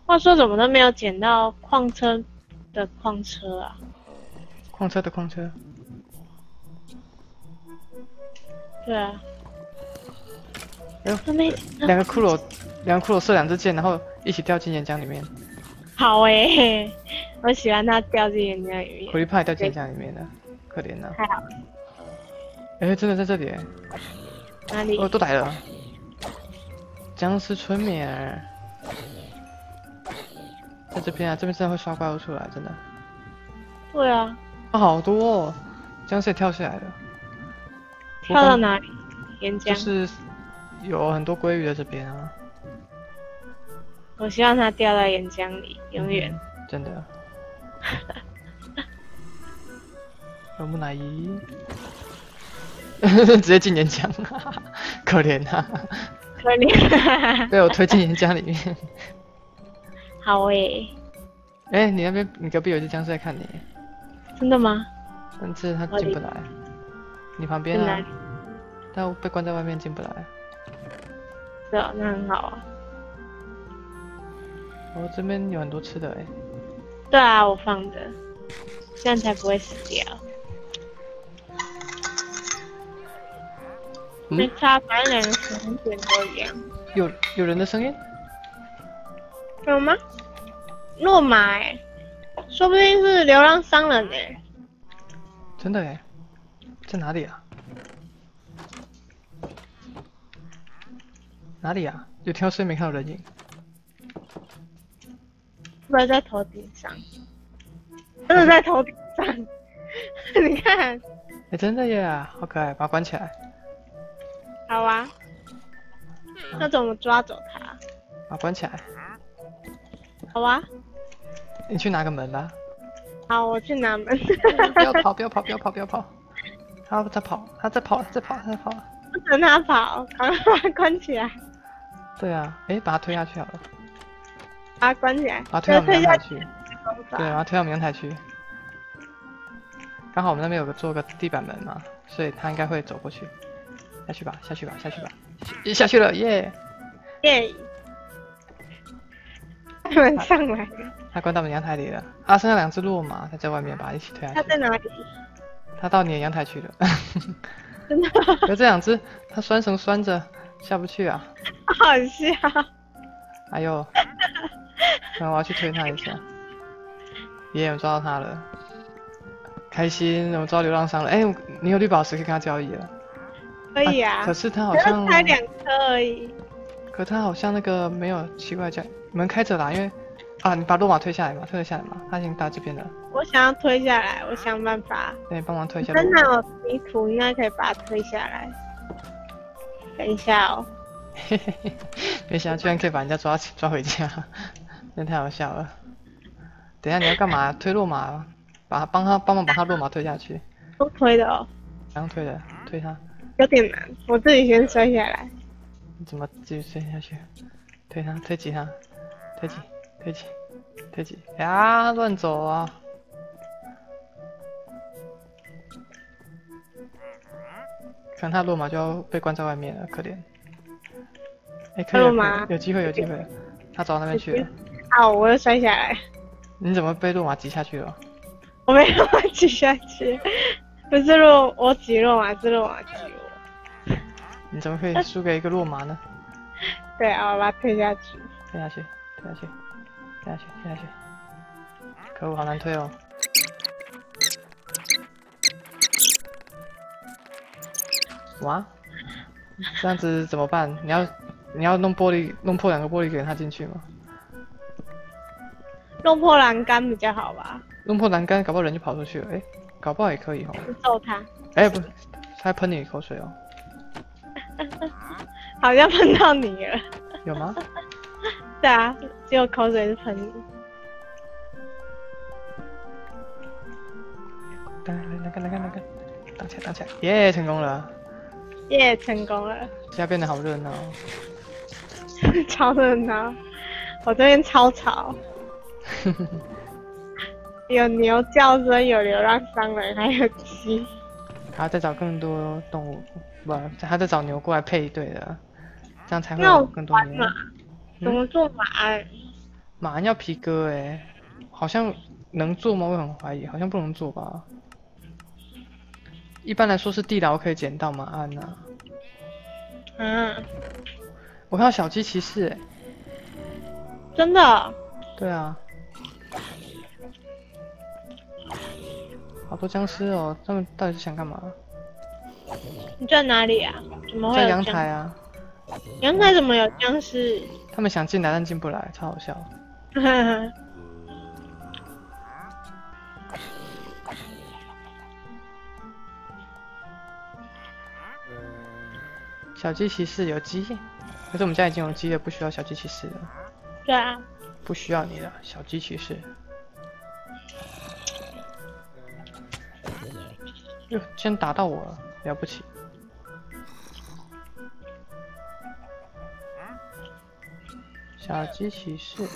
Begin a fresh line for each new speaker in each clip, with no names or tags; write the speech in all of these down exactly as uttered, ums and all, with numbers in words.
话说怎么都没有捡到矿车的矿车啊？
矿车的矿车。
对啊。
哎呦，
都没
两个骷髅，两个骷髅射两支箭，然后一起掉进岩浆里面。
好诶、欸，我喜欢它掉进岩浆里面。
苦力怕掉进岩浆里面了，可怜呐、啊。
太好了。
哎、欸，真的在这里、欸。
哪里？
哦，都来了。僵尸村民儿，在这边啊，这边真的会刷怪物出来，真的。
对啊。
啊，好多哦，僵尸也跳下来了。
跳到哪里？岩浆。
就是有很多鲑鱼在这边啊。
我希望它掉到岩浆里，永远、嗯。
真的。有木乃伊。直接进岩浆，可怜啊！
可怜，
被我推进岩浆里面。
好诶、欸。
哎、欸，你那边你隔壁有只僵尸在看你。
真的吗？
但是它进不来。你旁边啊？它被关在外面进不来。
是哦，那很好啊。
我这边有很多吃的哎、欸。
对啊，我放的，这样才不会死掉。
嗯、
没差，反正两个声点都一样。
有有人的声音？
有吗？落马哎、欸，说不定是流浪商人哎、欸。
真的哎、欸，在哪里啊？哪里啊？有挑水没看到人影。
不是在头顶上，真的在头顶上。你看。哎、
欸，真的耶，好可爱，把它关起来。
好啊。那怎么抓走它？
把它关起来。
好啊。
你去拿个门吧。
好，我去拿门。
不要跑！不要跑！不要跑！不要跑！他在跑！他在跑！在跑！在跑！
不等他跑，赶快把它关起来。
对啊，哎、欸，把它推下去好了。
把它关起来。
把它推到我们阳台去。
对，
把它推到我们阳台去。刚好我们那边有个做个地板门嘛，所以他应该会走过去。下去吧，下去吧，下去吧，下去了，耶！
耶！他们上来了。
他关到我们阳台里了。啊，剩下两只骆马，他在外面，把它一起推下去。
他在哪里？
他到你的阳台去了。
真的？
有这两只，它拴绳拴着下不去啊。
好笑。
哎呦！那我要去推它一下。耶，我抓到它了，开心！我抓流浪商了。哎、欸，你有绿宝石可以跟他交易了。
可以啊。
啊可是他好像
才两颗而已。
可他好像那个没有奇怪的门开着啦，因为啊，你把骆马推下来嘛，推了下来嘛，他已经到这边了。
我想要推下来，我想办法。
对，帮忙推一下。
真的有泥土，应该可以把它推下来。等一下哦。
嘿嘿嘿，没想到居然可以把人家抓抓回家，真太好笑了。等一下你要干嘛？推骆马，把他帮他帮忙把他骆马推下去。
都推的哦。
怎样推的？推他。
有点难，我自己先摔下来。
你怎么继续摔下去？推他，推挤他，推挤，推挤，推挤。呀，乱走啊！可能他骆马就要被关在外面了，可怜。哎、欸，可以了，可以有机会，有机会。他走到那边去了。
好，我又摔下来。
你怎么被骆马挤下去了？
我没有挤下去，不是骆我挤骆马，是骆马挤我。
你怎么可以输给一个骆马呢？
对啊，我把它推下去。
推下去，推下去，推下去，推下去。可恶，好难推哦。哇，这样子怎么办？你要你要弄玻璃，弄破两个玻璃给他进去吗？
弄破栏杆比较好吧？
弄破栏杆，搞不好人就跑出去了。哎、欸，搞不好也可以哦。
揍他。
哎、欸，不，他还喷你口水哦。
好像喷到你了。
有吗？
对啊，只有口水是喷你。
来来来，看来看来看，挡起来挡起来，耶、yeah, 成功了。
耶、yeah, 成功了。
现在变得好热闹。
超热闹，我这边超吵。有牛叫声，有流浪商人，还有鸡。
还要再找更多动物，不，还在找牛过来配对的，这样才会有更多牛。
怎么做马？
马鞍要皮革哎，好像能做吗？我很怀疑，好像不能做吧。一般来说是地牢可以捡到马鞍啊。
嗯，
我看到小鸡骑士哎。
真的哦？
对啊。好多僵尸哦，他们到底是想干嘛？
你在哪里啊？怎么会
在阳
有僵
台啊。
阳台怎么有僵尸？
他们想进来但进不来，超好笑。小鸡骑士有鸡，可是我们家已经有鸡了，不需要小鸡骑士了。
对啊。
不需要你了，小鸡骑士。哟，竟然打到我了，了不起！小鸡骑士，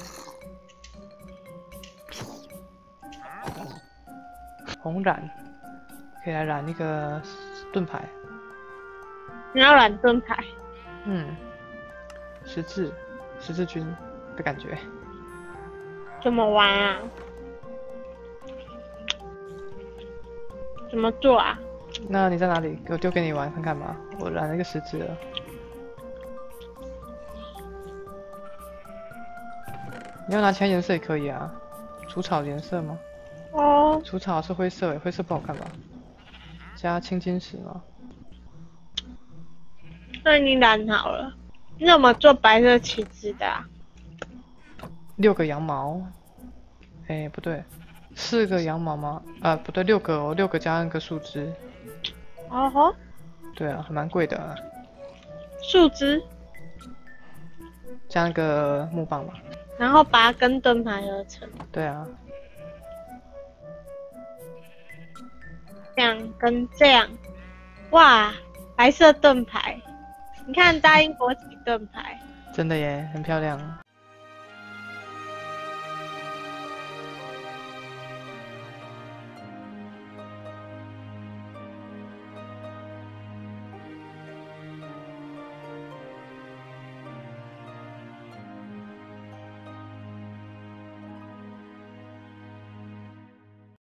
红染，可以来染那个盾牌。
你要染盾牌？
嗯，十字，十字军的感觉。
怎么玩啊？怎么做啊？
那你在哪里？我丢给你玩看看吧。我染了一个十字了。你要拿其他颜色也可以啊。除草颜色吗？
哦。
除草是灰色诶，灰色不好看吧？加青金石吗？
那你染好了。你怎么做白色旗帜的啊？
六个羊毛。哎、欸，不对，四个羊毛吗？啊，不对，六个哦，六个加那个树枝。
哦吼。
对啊，还蛮贵的、啊。
树枝。
加那个木棒嘛。
然后把它跟盾牌合成。
对啊。
这样跟这样，哇，白色盾牌，你看大英国旗盾牌。
真的耶，很漂亮。